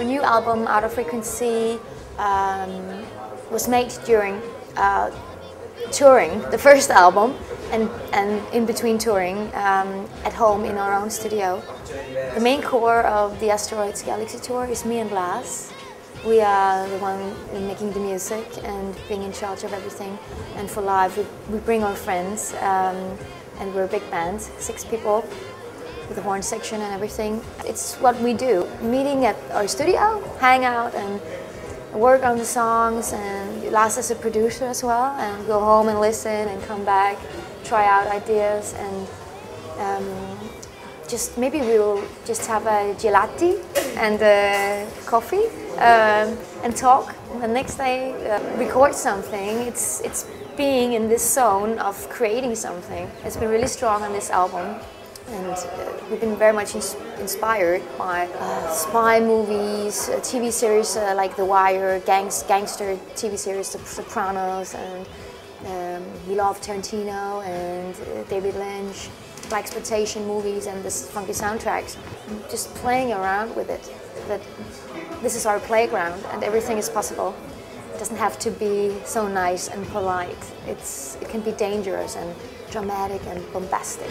Our new album, Out of Frequency, was made during touring, the first album, and in between touring at home in our own studio. The main core of the Asteroids Galaxy Tour is me and Lars. We are the one making the music and being in charge of everything. And for live, we bring our friends, and we're a big band, 6 people, with a horn section and everything. It's what we do, meeting at our studio, hang out and work on the songs, and Lars is a producer as well, and go home and listen and come back, try out ideas, and maybe we'll just have a gelati and coffee and talk. The next day record something. It's being in this zone of creating something. It's been really strong on this album, and we've been very much inspired by spy movies, TV series like The Wire, gangster TV series The Sopranos, and we love Tarantino and David Lynch, blaxploitation movies and this funky soundtracks. Just playing around with it. That this is our playground and everything is possible. It doesn't have to be so nice and polite. It can be dangerous and dramatic and bombastic.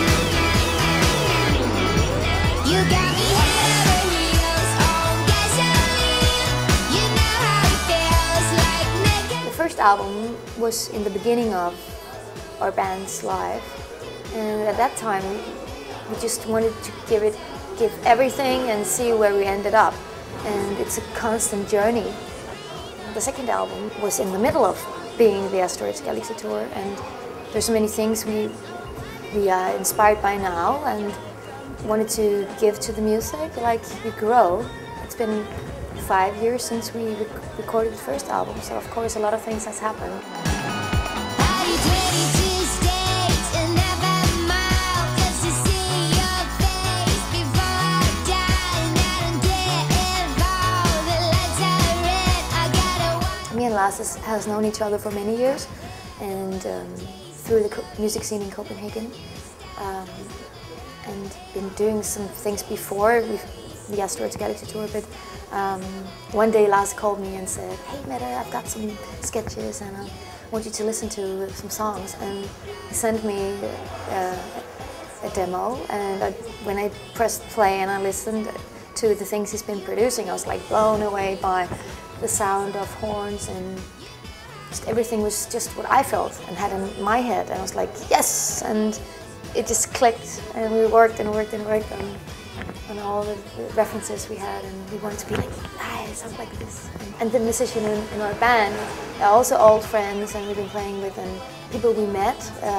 You got me head over heels on gasoline. You know how it feels like making. The first album was in the beginning of our band's life, and at that time we just wanted to give everything and see where we ended up, and it's a constant journey. The second album was in the middle of being the Asteroids Galaxy Tour, and there's many things we are inspired by now and wanted to give to the music. Like, we grow. It's been 5 years since we recorded the first album, so of course a lot of things has happened. Me and Lars has known each other for many years, and through the music scene in Copenhagen, and been doing some things before the Asteroids Galaxy Tour. But one day Lars called me and said, "Hey Mette, I've got some sketches and I want you to listen to some songs." And he sent me a demo, and when I pressed play and I listened to the things he's been producing, I was like blown away by the sound of horns, and just everything was just what I felt and had in my head, and I was like, yes! And it just clicked, and we worked and worked and worked on all the references we had, and we wanted to be like, ah, it sounds like this. And the musicians in our band are also old friends, and we've been playing with, and people we met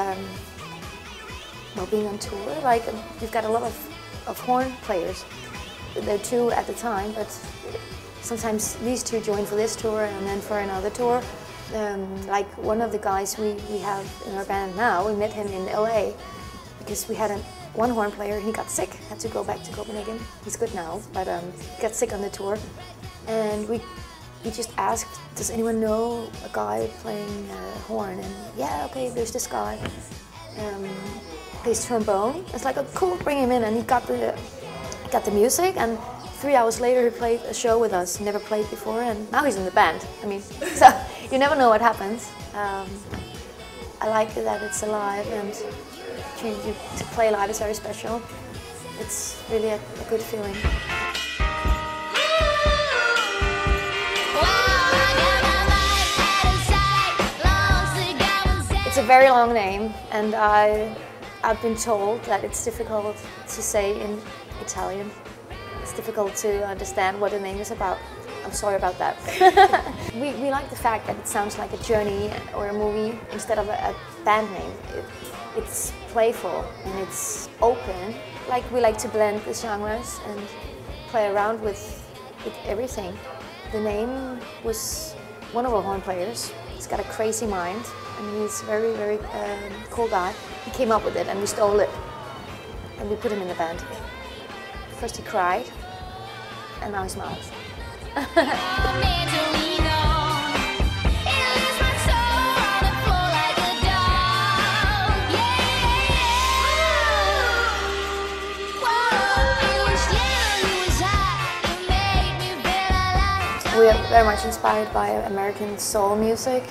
while being on tour. Like, we've got a lot of horn players. There are 2 at the time, but sometimes these 2 join for this tour and then for another tour. Like one of the guys we have in our band now, we met him in LA because we had one horn player, he got sick, had to go back to Copenhagen. He's good now, but he got sick on the tour. And we just asked, does anyone know a guy playing horn? And yeah, okay, there's this guy. Plays trombone. It's like, oh, cool, bring him in. And he got the music, and 3 hours later he played a show with us, never played before, and now he's in the band. I mean, so you never know what happens. I like that it's alive, and to play live is very special. It's really a good feeling. It's a very long name, and I've been told that it's difficult to say in Italian. It's difficult to understand what the name is about. I'm sorry about that. we like the fact that it sounds like a journey or a movie instead of a band name. It's playful and it's open. Like, we like to blend the genres and play around with everything. The name was one of our horn players. He's got a crazy mind, and he's a very, very cool guy. He came up with it and we stole it, and we put him in the band. First he cried, and now he smiles. We are very much inspired by American soul music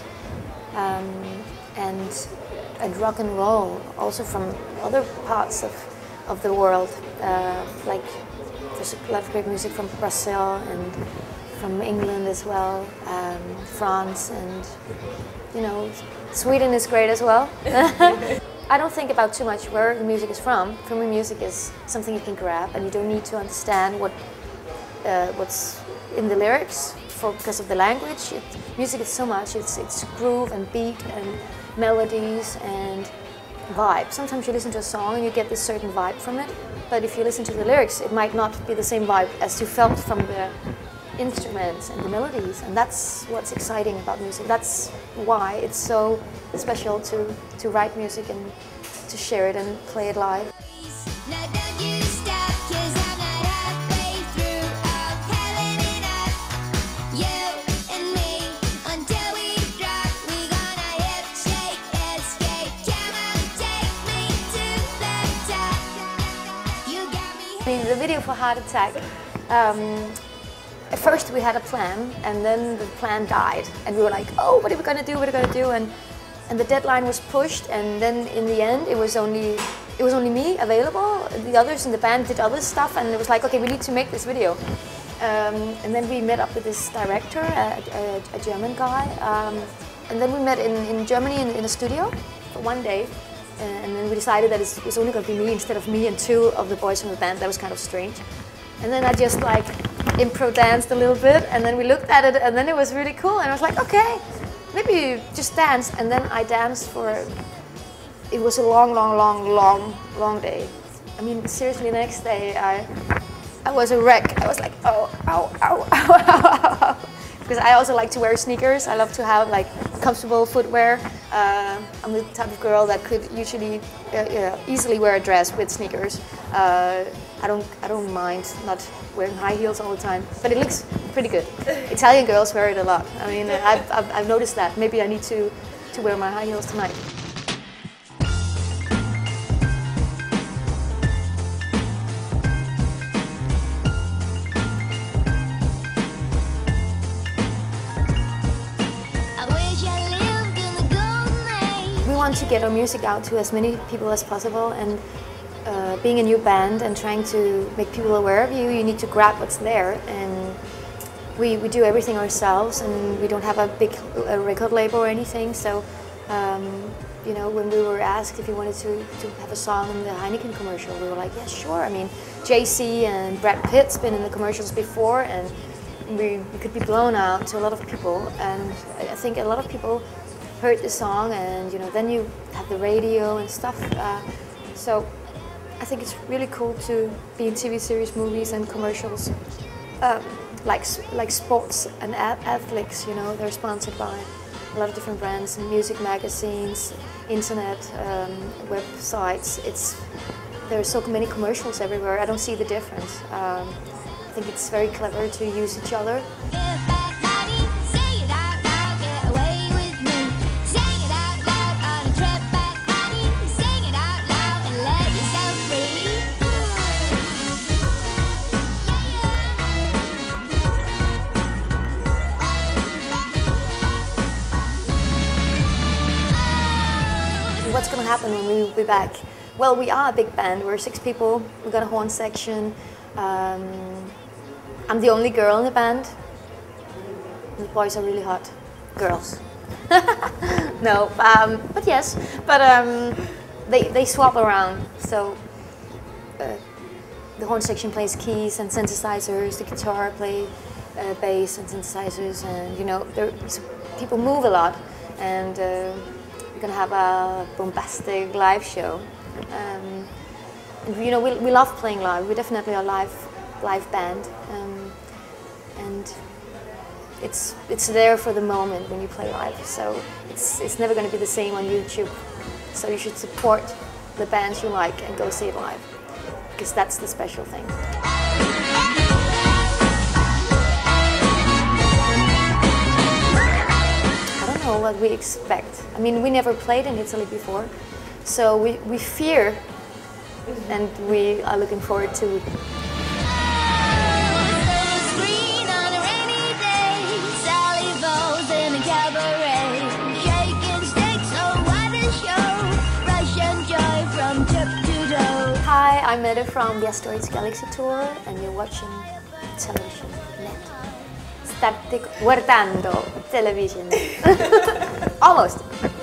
and rock and roll, also from other parts of the world. Like there's a lot of great music from Brazil and from England as well, France, and Sweden is great as well. I don't think about too much where the music is from. For me, music is something you can grab, and you don't need to understand what's in the lyrics because of the language. Music is so much. It's groove and beat and melodies and vibe. Sometimes you listen to a song and you get this certain vibe from it, but if you listen to the lyrics, it might not be the same vibe as you felt from the instruments and the melodies, and that's what's exciting about music. That's why it's so special to write music and to share it and play it live. The video for Heart Attack, at first we had a plan, and then the plan died, and we were like, oh, what are we gonna do, and the deadline was pushed, and then in the end it was only me available. The others in the band did other stuff, and it was like, okay, we need to make this video. And then we met up with this director, a German guy, and then we met in Germany in a studio for one day. And then we decided that it was only going to be me instead of me and two of the boys from the band. That was kind of strange. And then I just like impro danced a little bit, and then we looked at it, and then it was really cool. And I was like, okay, maybe just dance. And then I danced it was a long day. I mean, seriously, the next day I was a wreck. I was like, oh, ow, ow, ow, ow, ow. Because I also like to wear sneakers. I love to have like comfortable footwear. I'm the type of girl that could usually easily wear a dress with sneakers. I don't mind not wearing high heels all the time, but it looks pretty good. Italian girls wear it a lot. I mean, I've noticed that. Maybe I need to wear my high heels tonight. We want to get our music out to as many people as possible, and being a new band and trying to make people aware of you, you need to grab what's there, and we do everything ourselves, and we don't have a big record label or anything, so when we were asked if we wanted to have a song in the Heineken commercial, we were like, yeah, sure. I mean, JC and Brad Pitt's been in the commercials before, and we could be blown out to a lot of people, and I think a lot of people heard the song, and then you have the radio and stuff. So I think it's really cool to be in TV series, movies, and commercials, like sports and athletes. They're sponsored by a lot of different brands and music magazines, internet, websites. There are so many commercials everywhere. I don't see the difference. I think it's very clever to use each other. What's going to happen when we will be back? Well, we are a big band. We're 6 people. We've got a horn section. I'm the only girl in the band. The boys are really hot. Girls. No, but yes. But they swap around. So the horn section plays keys and synthesizers. The guitar plays bass and synthesizers. And people move a lot. And we're gonna have a bombastic live show. And we love playing live. We're definitely a live band, and it's there for the moment when you play live. So it's never going to be the same on YouTube. So you should support the bands you like and go see it live, because that's the special thing. I don't know what we expect. I mean, we never played in Italy before, so we fear, and we are looking forward to Mette from the Asteroids Galaxy Tour, and you're watching television net. State guardando television. Almost.